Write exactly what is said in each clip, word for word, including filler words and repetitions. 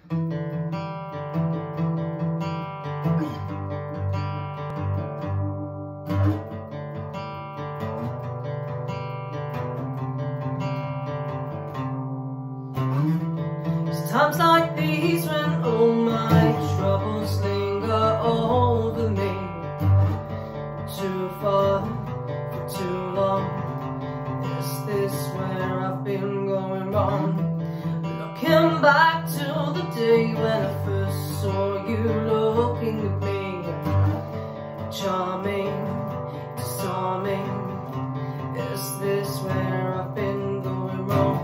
It's times like these when all my troubles linger over me. Too far for too long. Is this where I've been going wrong? Looking back to the day when I first saw you looking at me. Charming, disarming. Is this where I've been going wrong?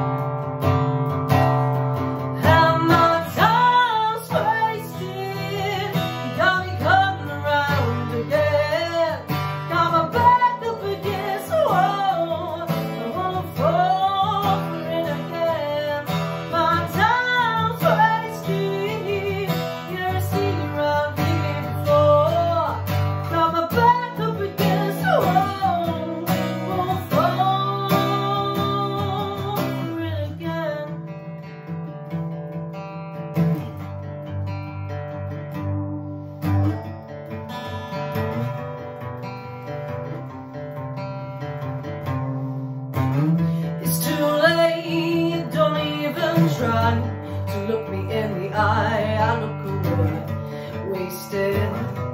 It's too late, don't even try to look me in the eye. I look away, wasted.